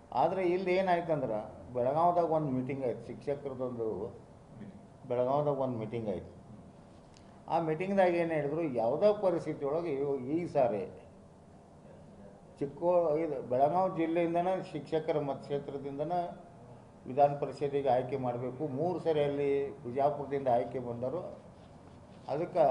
ಆದರೆ ಇಲ್ಲಿ ಏನಾಯ್ತಂದ್ರೆ ಬೆಳಗಾವ್ದಾಗ ಒಂದು ಮೀಟಿಂಗ್ ಆಯ್ತು, ಶಿಕ್ಷಕರದೊಂದು ಬೆಳಗಾವ್ದಾಗ ಒಂದು ಮೀಟಿಂಗ್ ಆಯಿತು. ಆ ಮೀಟಿಂಗ್ದಾಗ ಏನು ಹೇಳಿದ್ರು, ಯಾವುದೋ ಪರಿಸ್ಥಿತಿ ಒಳಗೆ ಈ ಸಾರಿ ಇದು ಬೆಳಗಾವಿ ಜಿಲ್ಲೆಯಿಂದನೇ ಶಿಕ್ಷಕರ ಮತಕ್ಷೇತ್ರದಿಂದನೇ ವಿಧಾನ ಪರಿಷತ್ತಿಗೆ ಆಯ್ಕೆ ಮಾಡಬೇಕು. 3 ಸರಿ ಅಲ್ಲಿ ಬಿಜಾಪುರದಿಂದ ಆಯ್ಕೆ ಬಂದರು. ಅದಕ್ಕೆ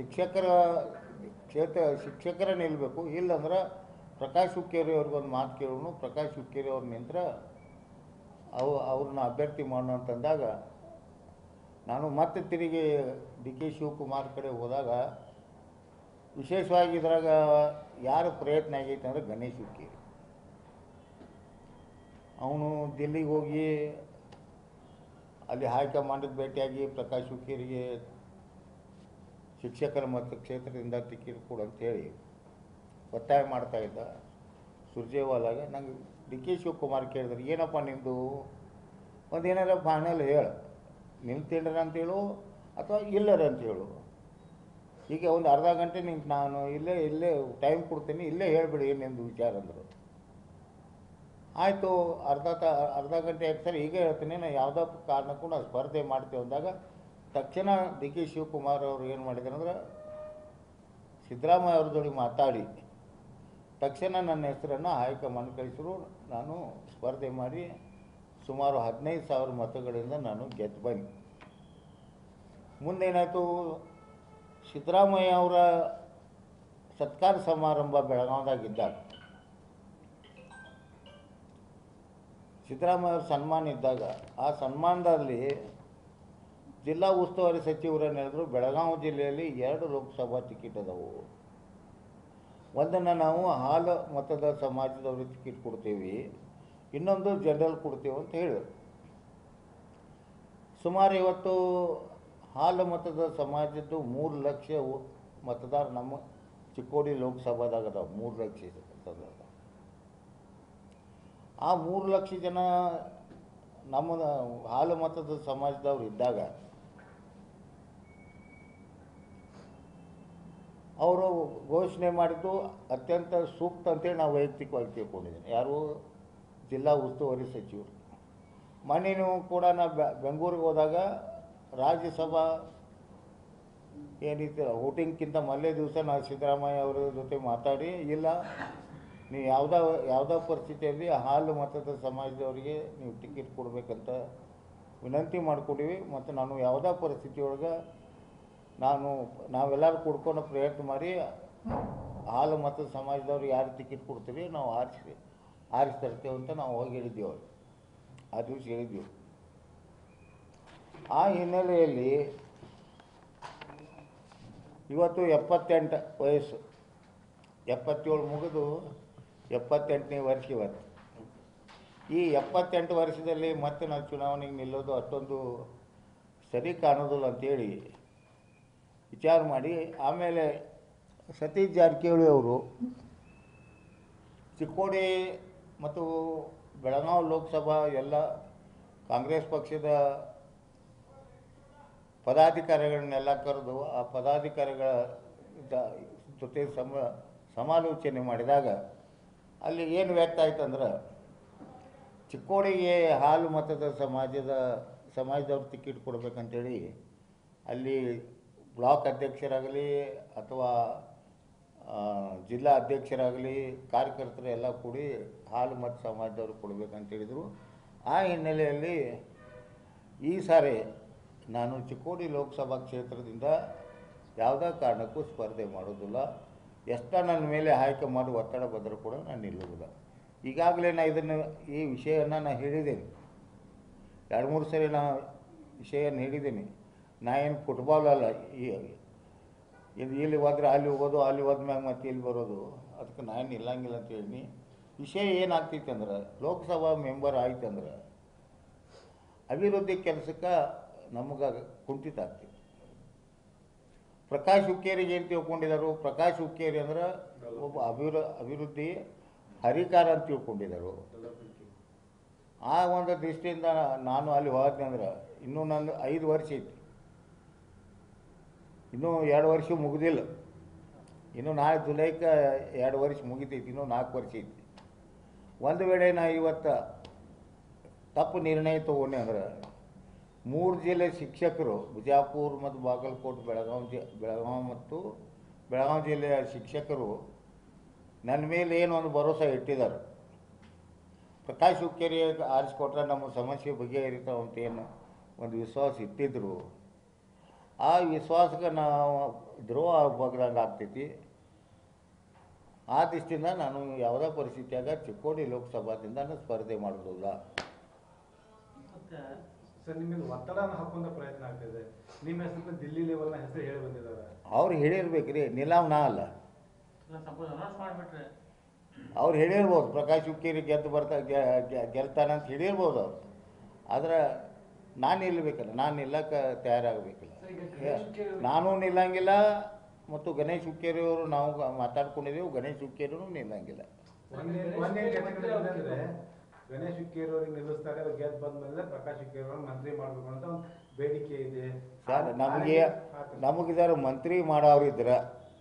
ಶಿಕ್ಷಕರ ನಿಲ್ಲಬೇಕು. ಇಲ್ಲಂದ್ರೆ ಪ್ರಕಾಶ್ ಹುಕ್ಕೇರಿ ಅವ್ರಿಗೊಂದು ಮಾತು ಕೇಳೋಣ, ಪ್ರಕಾಶ್ ಹುಕ್ಕೇರಿ ಅವ್ರು ನಿಂತ್ರೆ ಅವ್ರನ್ನ ಅಭ್ಯರ್ಥಿ ಮಾಡೋಣ ಅಂತಂದಾಗ ನಾನು ಮತ್ತೆ ತಿರುಗಿ ಡಿ ಕೆ ಶಿವಕುಮಾರ್ ಕಡೆ ಹೋದಾಗ ವಿಶೇಷವಾಗಿ ಇದ್ರಾಗ ಯಾರು ಪ್ರಯತ್ನ ಆಗೈತೆ ಅಂದರೆ ಗಣೇಶ್ ಹುಕ್ಕೇರಿ. ಅವನು ದಿಲ್ಲಿಗೆ ಹೋಗಿ ಅಲ್ಲಿ ಹೈಕಮಾಂಡಿಗೆ ಭೇಟಿಯಾಗಿ ಪ್ರಕಾಶ್ ಹುಕ್ಕೇರಿಗೆ ಶಿಕ್ಷಕರ ಮತಕ್ಷೇತ್ರದಿಂದ ಟಿಕೆಟ್ ಕೊಡು ಅಂತೇಳಿ ಒತ್ತಾಯ ಮಾಡ್ತಾಯಿದ್ದ. ಸುರ್ಜೇವಾಲಾಗೆ ನಂಗೆ ಡಿ ಕೆ ಶಿವಕುಮಾರ್ ಕೇಳಿದ್ರೆ, ಏನಪ್ಪ ನಿಮ್ಮದು ಒಂದೇನಾರ ಫೈನಲ್ ಹೇಳು, ನಿಲ್ತೀರ ಅಂತೇಳು ಅಥವಾ ಇಲ್ಲರ ಅಂತೇಳು. ಈಗ ಒಂದು ಅರ್ಧ ಗಂಟೆ ನಿಂಗೆ ನಾನು ಇಲ್ಲೇ ಟೈಮ್ ಕೊಡ್ತೀನಿ, ಇಲ್ಲೇ ಹೇಳಿಬಿಡಿ ನಿಮ್ಮದು ವಿಚಾರ ಅಂದರು. ಆಯಿತು, ಅರ್ಧ ಗಂಟೆ ಸರಿ ಈಗ ಹೇಳ್ತೀನಿ, ನಾನು ಯಾವುದೋ ಕಾರಣಕ್ಕೂ ನಾವು ಸ್ಪರ್ಧೆ ಮಾಡ್ತೀವಿ ಅಂದಾಗ ತಕ್ಷಣ ಡಿ ಕೆ ಶಿವಕುಮಾರ್ ಅವರು ಏನು ಮಾಡಿದ್ರು ಅಂದ್ರೆ ಸಿದ್ದರಾಮಯ್ಯ ಅವ್ರ ಜೊತೆ ಮಾತಾಡಿ ತಕ್ಷಣ ನನ್ನ ಹೆಸರನ್ನು ಹೈಕಮಾಂಡ್ ಕಳಿಸಿದ್ರು. ನಾನು ಸ್ಪರ್ಧೆ ಮಾಡಿ ಸುಮಾರು 15,000 ಮತಗಳಿಂದ ನಾನು ಗೆದ್ದು ಬನ್ನಿ. ಮುಂದೇನಾಯಿತು, ಸಿದ್ದರಾಮಯ್ಯ ಅವರ ಸತ್ಕಾರ ಸಮಾರಂಭ ಬೆಳಗಾವಿದಾಗಿದ್ದಾಗ ಸಿದ್ದರಾಮಯ್ಯ ಅವ್ರ ಸನ್ಮಾನ ಇದ್ದಾಗ ಆ ಸನ್ಮಾನದಲ್ಲಿ ಜಿಲ್ಲಾ ಉಸ್ತುವಾರಿ ಸಚಿವರನ್ನು ಹೇಳಿದ್ರು, ಬೆಳಗಾವಿ ಜಿಲ್ಲೆಯಲ್ಲಿ 2 ಲೋಕಸಭಾ ಟಿಕೆಟ್ ಅದಾವು, ಒಂದನ್ನು ನಾವು ಹಾಲು ಮತದ ಸಮಾಜದವ್ರಿಗೆ ಟಿಕೆಟ್ ಕೊಡ್ತೀವಿ, ಇನ್ನೊಂದು ಜನರಲ್ ಕೊಡ್ತೀವಿ ಅಂತ ಹೇಳಿದರು. ಸುಮಾರು ಇವತ್ತು ಹಾಲು ಮತದ ಸಮಾಜದ್ದು 3 ಲಕ್ಷ ಮತದಾರ ನಮ್ಮ ಚಿಕ್ಕೋಡಿ ಲೋಕಸಭಾದಾಗ ಅದಾವ. 3 ಲಕ್ಷ ಮತದಾರ. ಆ 3 ಲಕ್ಷ ಜನ ನಮ್ಮ ಹಾಲು ಮತದ ಸಮಾಜದವ್ರು ಇದ್ದಾಗ ಅವರು ಘೋಷಣೆ ಮಾಡಿದ್ದು ಅತ್ಯಂತ ಸೂಕ್ತ ಅಂತೇಳಿ ನಾವು ವೈಯಕ್ತಿಕವಾಗಿ ತಿಳ್ಕೊಂಡಿದ್ದೀನಿ. ಯಾರು ಜಿಲ್ಲಾ ಉಸ್ತುವಾರಿ ಸಚಿವರು. ಮೊನ್ನೆ ಕೂಡ ನಾವು ಬೆಂಗಳೂರಿಗೆ ಹೋದಾಗ ರಾಜ್ಯಸಭಾ ಏನಿತ್ತು ವೋಟಿಂಗ್ಗಿಂತ ಮೊದಲೇ ದಿವಸ ನಾವು ಸಿದ್ದರಾಮಯ್ಯ ಅವರ ಜೊತೆ ಮಾತಾಡಿ, ಇಲ್ಲ ನೀವು ಯಾವುದೋ ಪರಿಸ್ಥಿತಿಯಲ್ಲಿ ಹಾಲು ಮತದ ಸಮಾಜದವರಿಗೆ ನೀವು ಟಿಕೆಟ್ ಕೊಡಬೇಕಂತ ವಿನಂತಿ ಮಾಡಿಕೊಡಿವಿ. ಮತ್ತು ನಾನು ಯಾವುದೋ ಪರಿಸ್ಥಿತಿಯೊಳಗೆ ನಾವೆಲ್ಲರೂ ಕೊಡ್ಕೊಂಡು ಪ್ರಯತ್ನ ಮಾಡಿ ಹಾಲು ಮತದ ಸಮಾಜದವ್ರಿಗೆ ಯಾರು ಟಿಕೆಟ್ ಕೊಡ್ತೀವಿ ನಾವು ಆರಿಸಿ ತರ್ತೇವೆ ಅಂತ ನಾವು ಹೋಗಿ ಹೇಳಿದ್ದೀವಿ. ಅವ್ರು ಆ ದಿವಸ ಹೇಳಿದ್ದೀವಿ. ಆ ಹಿನ್ನೆಲೆಯಲ್ಲಿ ಇವತ್ತು 78 ವಯಸ್ಸು, 77 ಮುಗಿದು 78ನೇ ವರ್ಷ ಇವತ್ತು. ಈ 78 ವರ್ಷದಲ್ಲಿ ಮತ್ತೆ ನಾವು ಚುನಾವಣೆಗೆ ನಿಲ್ಲೋದು ಅಷ್ಟೊಂದು ಸರಿ ಕಾಣೋದಿಲ್ಲ ಅಂಥೇಳಿ ವಿಚಾರ ಮಾಡಿ ಆಮೇಲೆ ಸತೀಶ್ ಜಾರಕಿಹೊಳಿ ಅವರು ಚಿಕ್ಕೋಡಿ ಮತ್ತು ಬೆಳಗಾವಿ ಲೋಕಸಭಾ ಎಲ್ಲ ಕಾಂಗ್ರೆಸ್ ಪಕ್ಷದ ಪದಾಧಿಕಾರಿಗಳನ್ನೆಲ್ಲ ಕರೆದು ಆ ಪದಾಧಿಕಾರಿಗಳ ಜೊತೆ ಸಮಾಲೋಚನೆ ಮಾಡಿದಾಗ ಅಲ್ಲಿ ಏನು ವ್ಯಕ್ತ ಆಯ್ತಂದ್ರೆ, ಚಿಕ್ಕೋಡಿಗೆ ಹಾಲು ಮತದ ಸಮಾಜದವ್ರು ಟಿಕೆಟ್ ಕೊಡಬೇಕಂತೇಳಿ ಅಲ್ಲಿ ಬ್ಲಾಕ್ ಅಧ್ಯಕ್ಷರಾಗಲಿ ಅಥವಾ ಜಿಲ್ಲಾ ಅಧ್ಯಕ್ಷರಾಗಲಿ ಕಾರ್ಯಕರ್ತರು ಎಲ್ಲ ಕೂಡಿ ಹಾಲು ಮತ ಸಮಾಜದವ್ರು ಕೊಡಬೇಕಂತೇಳಿದರು. ಆ ಹಿನ್ನೆಲೆಯಲ್ಲಿ ಈ ಸಾರಿ ನಾನು ಚಿಕ್ಕೋಡಿ ಲೋಕಸಭಾ ಕ್ಷೇತ್ರದಿಂದ ಯಾವುದೇ ಕಾರಣಕ್ಕೂ ಸ್ಪರ್ಧೆ ಮಾಡೋದಿಲ್ಲ. ಎಷ್ಟ ನನ್ನ ಮೇಲೆ ಆಯ್ಕೆ ಮಾಡಿ ಒತ್ತಡ ಬಂದರೂ ಕೂಡ ನಾನು ನಿಲ್ಲೋದಿಲ್ಲ. ಈಗಾಗಲೇ ಈ ವಿಷಯವನ್ನು ನಾನು ಹೇಳಿದ್ದೀನಿ, 2-3 ಸರಿ ನಾನು ವಿಷಯವನ್ನು ಹೇಳಿದ್ದೀನಿ. ನಾ ಏನು ಫುಟ್ಬಾಲ್ ಅಲ್ಲ, ಇಲ್ಲಿ ಹೋದ್ರೆ ಅಲ್ಲಿ ಹೋಗೋದು, ಅಲ್ಲಿ ಹೋದ್ಮ್ಯಾಗ ಮತ್ತೆ ಇಲ್ಲಿ ಬರೋದು, ಅದಕ್ಕೆ ನಾನು ನಿಲ್ಲಂಗಿಲ್ಲ ಅಂತ ಹೇಳಿ. ವಿಷಯ ಏನಾಗ್ತೈತೆ ಅಂದ್ರೆ, ಲೋಕಸಭಾ ಮೆಂಬರ್ ಆಯ್ತಂದ್ರೆ ಅಭಿವೃದ್ಧಿ ಕೆಲಸಕ್ಕೆ ನಮಗೆ ಕುಂಠಿತ ಆಗ್ತೈತಿ. ಪ್ರಕಾಶ್ ಹುಕ್ಕೇರಿಗೆ ಏನು ತಿಳ್ಕೊಂಡಿದ್ದಾರೆ, ಪ್ರಕಾಶ್ ಹುಕ್ಕೇರಿ ಅಂದ್ರೆ ಒಬ್ಬ ಅಭಿವೃದ್ಧಿ ಹರಿಕಾರ ಅಂತ ತಿಳ್ಕೊಂಡಿದ್ದರು. ಆ ಒಂದು ದೃಷ್ಟಿಯಿಂದ ನಾನು ಅಲ್ಲಿ ಹೋದ್ನೆ ಅಂದ್ರೆ ಇನ್ನೂ ನನ್ನ 5 ವರ್ಷ ಐತಿ, ಇನ್ನೂ 2 ವರ್ಷ ಮುಗಿದಿಲ್ಲ. ಇನ್ನು ನಾಳೆ ಜುಲೈಗೆ 2 ವರ್ಷ ಮುಗಿತೈತಿ, ಇನ್ನೂ 4 ವರ್ಷ ಐತಿ. ಒಂದು ವೇಳೆ ನಾ ಇವತ್ತು ತಪ್ಪು ನಿರ್ಣಯ ತೊಗೊಂಡೆ ಅಂದ್ರೆ 3 ಜಿಲ್ಲೆ ಶಿಕ್ಷಕರು ಬಿಜಾಪುರ ಮತ್ತು ಬಾಗಲಕೋಟೆ ಬೆಳಗಾವಿ ಜಿಲ್ಲೆಯ ಶಿಕ್ಷಕರು ನನ್ನ ಮೇಲೆ ಏನು ಒಂದು ಭರೋಸೆ ಇಟ್ಟಿದ್ದಾರೆ. ಪ್ರಕಾಶ್ ಹುಕ್ಕೇರಿ ಆರಿಸ್ಕೊಟ್ರೆ ನಮ್ಮ ಸಮಸ್ಯೆ ಬಗೆಹರಿತಾವೆ ಅಂತ ಏನು ಒಂದು ವಿಶ್ವಾಸ ಇಟ್ಟಿದ್ರು. ಆ ವಿಶ್ವಾಸಕ್ಕೆ ನಾವು ದ್ರೋಹ ಆಗ್ದಂಗೆ ಆಗ್ತೈತಿ. ಆ ದೃಷ್ಟಿಯಿಂದ ನಾನು ಯಾವುದೇ ಪರಿಸ್ಥಿತಿಯಾಗ ಚಿಕ್ಕೋಡಿ ಲೋಕಸಭಾದಿಂದ ಸ್ಪರ್ಧೆ ಮಾಡೋದಿಲ್ಲ. ಸರ್, ನಿಮಗೆ ಒತ್ತಡ ಹಾಕುವಂಥ ಪ್ರಯತ್ನ ಆಗ್ತಿದೆ. ನಿಮ್ಮ ಹೆಸರು ದಿಲ್ಲಿ ಲೆವೆಲ್ನ ಹೆಸರು ಹೇಳಿ ಬಂದಿದ್ದಾರೆ. ಅವ್ರು ಹೇಳಿರ್ಬೇಕ್ರಿ, ನಿಲಾವ್ ನಾ ಅಲ್ಲ. ಅವ್ರು ಹೇಳಿರ್ಬೋದು ಪ್ರಕಾಶ್ ಹುಕ್ಕೇರಿ ಗೆಲ್ತಾನಂತ ಹೇಳಿರ್ಬೋದು ಅವ್ರು. ಆದ್ರೆ ನಾನು ನಿಲ್ಲಬೇಕಲ್ಲ, ನಾನು ನಿಲ್ಲಕ್ಕೆ ತಯಾರಾಗಬೇಕಲ್ಲ. ನಾನು ನಿಲ್ಲಂಗಿಲ್ಲ ಮತ್ತು ಗಣೇಶ್ ಹುಕ್ಕೇರಿ ಅವರು ನಾವು ಮಾತಾಡ್ಕೊಂಡಿದ್ದೀವಿ. ಗಣೇಶ್ ಹುಕ್ಕೇರಿನೂ ನಿಲ್ಲಂಗಿಲ್ಲ. ಗಣೇಶ್ ಹುಕ್ಕೇರಿ ಅವ್ರಿಗೆ ನಿಲ್ಲಿಸ್ತಾರೆ, ಅವ್ರು ಗೆದ್ದು ಬಂದ್ಮೇಲೆ ಪ್ರಕಾಶ್ ಹುಕ್ಕೇರಿ ಅವ್ರನ್ನ ಮಂತ್ರಿ ಮಾಡಬೇಕು ಅಂತ ಒಂದು ಬೇಡಿಕೆ ಇದೆ ಸರ್. ನಮಗಿದಾರ ಮಂತ್ರಿ ಮಾಡೋರಿದ್ರೆ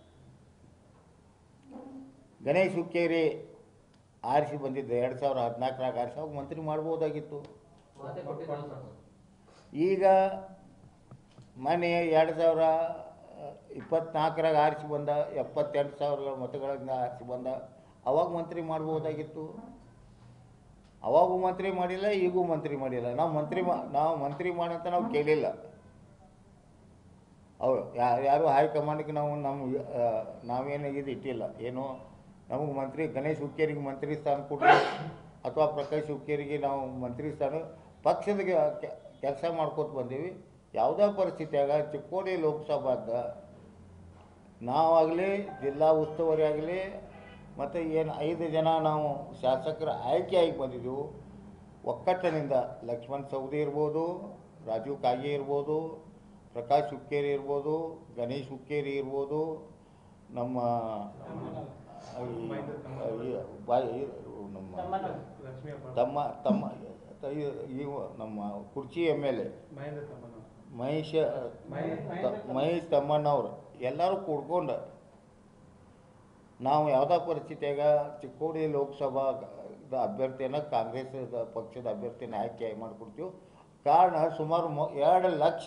ಗಣೇಶ್ ಹುಕ್ಕೇರಿ ಆರಿಸಿ ಬಂದಿದ್ದೆ 2014 ಆರಿಸಿ ಅವಾಗ ಮಂತ್ರಿ ಮಾಡ್ಬೋದಾಗಿತ್ತು. ಈಗ ಮೊನ್ನೆ 2024 ಆರಿಸಿ ಬಂದ 78,000 ಮತಗಳಿಂದ ಆರಿಸಿ ಬಂದ, ಅವಾಗ ಮಂತ್ರಿ ಮಾಡ್ಬೋದಾಗಿತ್ತು. ಅವಾಗೂ ಮಂತ್ರಿ ಮಾಡಿಲ್ಲ, ಈಗೂ ಮಂತ್ರಿ ಮಾಡಿಲ್ಲ. ನಾವು ಮಂತ್ರಿ ಮಾಡಂತ ನಾವು ಕೇಳಿಲ್ಲ. ಅವರು ಯಾರು ಹೈಕಮಾಂಡ್ಗೆ ನಾವೇನು ಇದು ಇಟ್ಟಿಲ್ಲ. ಏನು ನಮಗೆ ಮಂತ್ರಿ ಗಣೇಶ್ ಹುಕ್ಕೇರಿಗೆ ಮಂತ್ರಿ ಸ್ಥಾನ ಕೊಟ್ಟರೆ ಅಥವಾ ಪ್ರಕಾಶ್ ಹುಕ್ಕೇರಿಗೆ ನಾವು ಮಂತ್ರಿ ಸ್ಥಾನ ಪಕ್ಷದ ಕೆಲಸ ಮಾಡ್ಕೋತ ಬಂದೀವಿ. ಯಾವುದೇ ಪರಿಸ್ಥಿತಿಯಾಗ ಚಿಕ್ಕೋಡಿ ಲೋಕಸಭಾದ ನಾವಾಗಲಿ ಜಿಲ್ಲಾ ಉಸ್ತುವಾರಿ ಆಗಲಿ ಮತ್ತು ಏನು 5 ಜನ ನಾವು ಶಾಸಕರ ಆಯ್ಕೆಯಾಗಿ ಬಂದಿದ್ದೆವು. ಒಕ್ಕಟ್ಟಿನಿಂದ ಲಕ್ಷ್ಮಣ್ ಸವದಿ ಇರ್ಬೋದು, ರಾಜೀವ್ ಕಾಗೆ ಇರ್ಬೋದು, ಪ್ರಕಾಶ್ ಹುಕ್ಕೇರಿ ಇರ್ಬೋದು, ಗಣೇಶ್ ಹುಕ್ಕೇರಿ ಇರ್ಬೋದು, ನಮ್ಮ ನಮ್ಮ ಕುರ್ಚಿ MLA ಮಹೇಶ್ ತಮ್ಮಣ್ಣವ್ರು ಎಲ್ಲರೂ ಕೂಡ್ಕೊಂಡು ನಾವು ಯಾವುದೇ ಪರಿಸ್ಥಿತಿಯಾಗ ಚಿಕ್ಕೋಡಿ ಲೋಕಸಭಾದ ಅಭ್ಯರ್ಥಿಯನ್ನು ಕಾಂಗ್ರೆಸ್ ಪಕ್ಷದ ಅಭ್ಯರ್ಥಿನ ಆಯ್ಕೆ ಮಾಡಿಕೊಡ್ತೀವಿ. ಕಾರಣ ಸುಮಾರು 2 ಲಕ್ಷ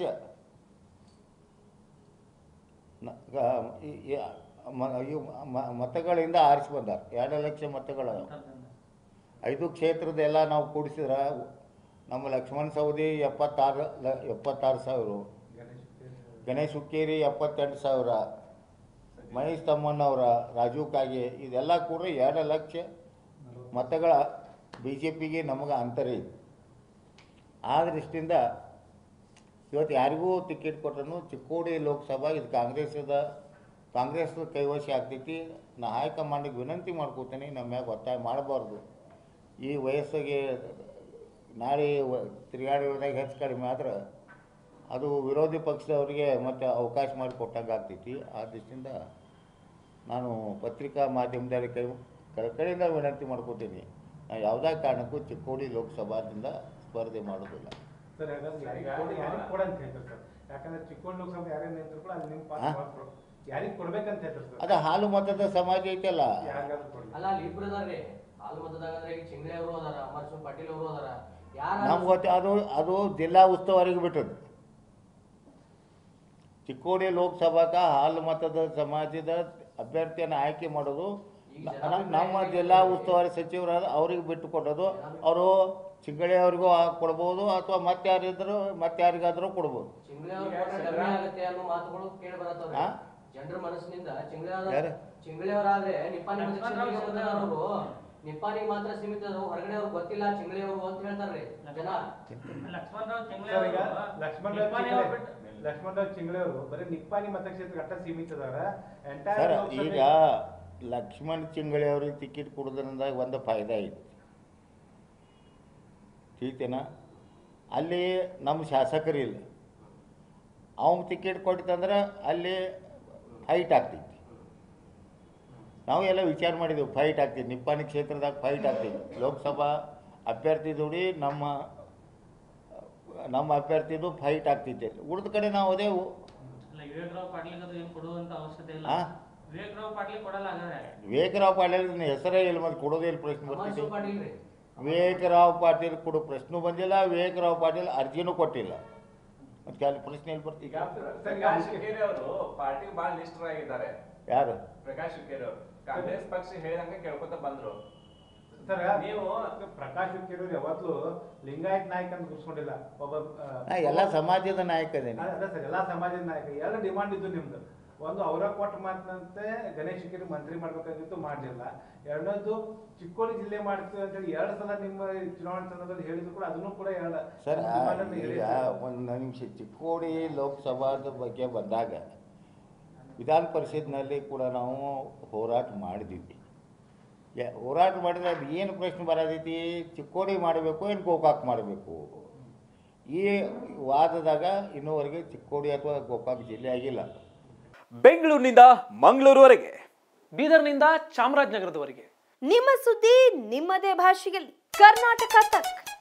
ಮತಗಳಿಂದ ಆರಿಸಿ ಬಂದಾರ. 2 ಲಕ್ಷ ಮತಗಳ 5 ಕ್ಷೇತ್ರದೆಲ್ಲ ನಾವು ಕೂಡಿಸಿದ್ರೆ ನಮ್ಮ ಲಕ್ಷ್ಮಣ್ ಸವದಿ 76,000, ಗಣೇಶ್ ಹುಕ್ಕೇರಿ 78,000, ಮಹೇಶ್ ತಮ್ಮಣ್ಣವರ, ರಾಜೀವ್ ಕಾಗೆ ಇದೆಲ್ಲ ಕೂಡ 2 ಲಕ್ಷ ಮತಗಳ BJPಗೆ ನಮಗೆ ಅಂತರ ಇದೆ. ಆ ದೃಷ್ಟಿಯಿಂದ ಇವತ್ತು ಯಾರಿಗೂ ಟಿಕೆಟ್ ಕೊಟ್ಟರು ಚಿಕ್ಕೋಡಿ ಲೋಕಸಭಾ ಇದು ಕಾಂಗ್ರೆಸ್ ಕೈವಶ ಆಗ್ತೈತಿ. ನಾ ಹೈಕಮಾಂಡಿಗೆ ವಿನಂತಿ ಮಾಡ್ಕೋತೀನಿ, ನಮ್ಮ ಮ್ಯಾಗ ಒತ್ತಾಯ ಮಾಡಬಾರ್ದು. ಈ ವಯಸ್ಸಿಗೆ ನಾಳೆ ತಿರುಗಾಡಿದಾಗ ಹೆಚ್ಚು ಕಡಿಮೆ ಆದ್ರೆ ಅದು ವಿರೋಧಿ ಪಕ್ಷದವರಿಗೆ ಮತ್ತೆ ಅವಕಾಶ ಮಾಡಿ ಕೊಟ್ಟಂಗೆ ಆಗ್ತೈತಿ. ಆ ದೃಷ್ಟಿಯಿಂದ ನಾನು ಪತ್ರಿಕಾ ಮಾಧ್ಯಮದಲ್ಲಿ ಕಳಕಳಿಯಿಂದ ವಿನಂತಿ ಮಾಡ್ಕೋತೀನಿ, ನಾನು ಯಾವುದೇ ಕಾರಣಕ್ಕೂ ಚಿಕ್ಕೋಡಿ ಲೋಕಸಭಾದಿಂದ ಸ್ಪರ್ಧೆ ಮಾಡೋದಿಲ್ಲ. ಸರ್, ಯಾರಿಗೆ ಕೊಡ ಅಂತ ಹೇಳ್ತಾರೆ ಸರ್? ಯಾಕಂದ್ರೆ ಚಿಕ್ಕೋಡಿ ಲೋಕಸಭೆ ಯಾರೇನು ನಿಂತರು ಕೂಡ ಅಲ್ಲಿ ನಿಮ್ಮ ಪಾತ್ರ ಯಾರಿಗೆ ಕೊಡ್ಬೇಕಂತ ಹೇಳ್ತಾರೆ ಸರ್? ಅದು ಹಾಲು ಮತದ ಸಮಾಜ ಐತಲ್ಲ, ಅಲ್ಲ ಅಲ್ಲಿ ಇಬ್ರು ಅದಾರ್ರಿ. ಹಾಲು ಮತದಾಗ ಚಿಂಗ್ಳೆ ಅವರು ಅದಾರ, ಅಮರ್ ಪಾಟೀಲ್ ಅವರು ಅದಾರ. ನಮ್ಗೆ ಗೊತ್ತ, ಅದು ಜಿಲ್ಲಾ ಉಸ್ತುವಾರಿಗೆ ಬಿಟ್ಟದ್ದು. ಚಿಕ್ಕೋಡಿ ಲೋಕಸಭಾಕ ಹಾಲು ಮತದ ಸಮಾಜದ ಅಭ್ಯರ್ಥಿಯನ್ನು ಆಯ್ಕೆ ಮಾಡೋದು ನಮ್ಮ ಜಿಲ್ಲಾ ಉಸ್ತುವಾರಿ ಸಚಿವರಾದ ಅವ್ರಿಗೆ ಬಿಟ್ಟು ಕೊಡೋದು. ಅವರು ಚಿಂಗಳೆ ಅವ್ರಿಗೂ ಕೊಡ್ಬೋದು ಅಥವಾ ಯಾರಿಗಾದ್ರೂ ಕೊಡ್ಬೋದು. ಜನರ ಮನಸ್ಸಿನಿಂದ ಚಿಂಗಳೆಯವರಾದ್ರೆ ನಿಪ್ಪಾಣಿಗೆ ಮಾತ್ರ ಸೀಮಿತ, ಹೊರಗಡೆ ಅವ್ರಿಗೆ ಗೊತ್ತಿಲ್ಲ ಚಿಂಗಳೆಯವರು ಅಂತ ಹೇಳ್ತಾರೆ ಜನ. ಲಕ್ಷ್ಮಣರಾವ್ ಚಿಂಗಳೆ ಅವರು ಬರೀ ನಿಪ್ಪಾಣಿ ಮತಕ್ಷೇತ್ರ ಅಷ್ಟ ಸೀಮಿತ ಅದಾರ. ಈಗ ಲಕ್ಷ್ಮಣ್ ಚಿಂಗಳೆ ಅವ್ರಿಗೆ ಟಿಕೆಟ್ ಕೊಡೋದ್ರಿಂದ ಒಂದು ಫಾಯ್ದಾ ಐತಿ, ತಿಳಿತೇನ? ಅಲ್ಲಿ ನಮ್ಮ ಶಾಸಕರಿಲ್ಲ, ಅವ್ನು ಟಿಕೆಟ್ ಕೊಟ್ಟಿತ್ತಂದ್ರೆ ಅಲ್ಲಿ ಫೈಟ್ ಆಗ್ತೈತಿ. ನಾವು ಎಲ್ಲ ವಿಚಾರ ಮಾಡಿದೆವು, ಫೈಟ್ ಆಗ್ತೈತಿ. ನಿಪ್ಪಾಣಿ ಕ್ಷೇತ್ರದಾಗ ಫೈಟ್ ಆಗ್ತೈತಿ. ಲೋಕಸಭಾ ಅಭ್ಯರ್ಥಿ ಜೋಡಿ ನಮ್ಮ ಅಭ್ಯರ್ಥಿದು ಫೈಟ್ ಆಗ್ತೈತಿ. ಉಳಿದ ಕಡೆ ನಾವು ಅದೇ ವಿವೇಕರಾವ್ ಪಾಟೀಲ್ ಹೆಸರೇ ಇಲ್ಲ, ಮತ್ತೆ ಕೊಡೋದೇ ಇಲ್ಲ ಪ್ರಶ್ನೆ ಅಮರ್ಶಿವ್ ಬರ್ತಿದೆ. ಪಾಟೀಲ್ ರೀ ವಿವೇಕರಾವ್ ಪಾಟೀಲ್ ಕೊಡೋ ಪ್ರಶ್ನೆ ಬಂದಿಲ್ಲ, ವಿವೇಕರಾವ್ ಪಾಟೀಲ್ ಅರ್ಜಿನೂ ಕೊಟ್ಟಿಲ್ಲ, ಮತ್ತೆ ಅಲ್ಲಿ ಪ್ರಶ್ನೆ ಎಲ್ಲಿ ಬರ್ತೀವಿ? ಈಗ ಪ್ರಕಾಶ್ ಹುಕ್ಕೇರಿ ಅವರು ಪಾರ್ಟಿಗೆ ಬಹಳ ನಿಷ್ಠರಾಗಿದ್ದಾರೆ. ಯಾರು? ಪ್ರಕಾಶ್ ಹುಕ್ಕೇರಿ ಅವರು ಕಾಂಗ್ರೆಸ್ ಪಕ್ಷ ಹೇಳಿದಂಗೆ ಕೇಳ್ಕೊತ ಬಂದ್ರು. ಸರ್ ನೀವು ಪ್ರಕಾಶ್ ಹುಕ್ಕೇರಿ ಯಾವತ್ತೂ ಲಿಂಗಾಯತ್ ನಾಯಕ ಅಂತ ಗುರ್ಸ್ಕೊಂಡಿಲ್ಲ. ಒಬ್ಬ ನಾ ಎಲ್ಲ ಸಮಾಜದ ನಾಯಕ ಅದೇನೆ. ಅದೇ ಸರ್, ಎಲ್ಲಾ ಸಮಾಜದ ನಾಯಕ. ಎರಡು ಡಿಮಾಂಡ್ ಇದ್ದು ನಿಮ್ದು. ಒಂದು ಅವರ ಕೊಟ್ಟ ಮಾತಿನಂತೆ ಗಣೇಶ್ ಹುಕ್ಕೇರಿ ಮಂತ್ರಿ ಮಾಡ್ಬೇಕಾಗಿತ್ತು, ಮಾಡಲಿಲ್ಲ. ಎರಡನೇದು ಚಿಕ್ಕೋಡಿ ಜಿಲ್ಲೆ ಮಾಡ್ತೀವಿ ಅಂತ ಹೇಳಿ 2 ಸಲ ನಿಮ್ಮ ಚುನಾವಣೆ ಸಂದರ್ಭದಲ್ಲಿ ಹೇಳಿದ್ರು ಕೂಡ ಅದನ್ನು ಕೂಡ ಸರ್ ಈಗ ಒಂದು ನಿಮಿಷ, ಚಿಕ್ಕೋಡಿ ಲೋಕಸಭಾದ ಬಗ್ಗೆ ಬಂದಾಗ ವಿಧಾನ ಪರಿಷತ್ನಲ್ಲಿ ಕೂಡ ನಾವು ಹೋರಾಟ ಮಾಡಿದ್ವಿ. ಹೋರಾಟ ಮಾಡಿದ್ರೆ ಅದು ಏನು ಪ್ರಶ್ನೆ ಬರೋದೈತಿ, ಚಿಕ್ಕೋಡಿ ಮಾಡಬೇಕು ಏನು ಗೋಕಾಕ್ ಮಾಡಬೇಕು? ಈ ವಾದದಾಗ ಇನ್ನೂವರೆಗೆ ಚಿಕ್ಕೋಡಿ ಅಥವಾ ಗೋಕಾಕ್ ಜಿಲ್ಲೆ ಆಗಿಲ್ಲ. ಬೆಂಗಳೂರಿನಿಂದ ಮಂಗಳೂರುವರೆಗೆ, ಬೀದರ್ನಿಂದ ಚಾಮರಾಜನಗರದವರೆಗೆ ನಿಮ್ಮ ಸುದ್ದಿ ನಿಮ್ಮದೇ ಭಾಷೆಯಲ್ಲಿ ಕರ್ನಾಟಕ ತಕ್.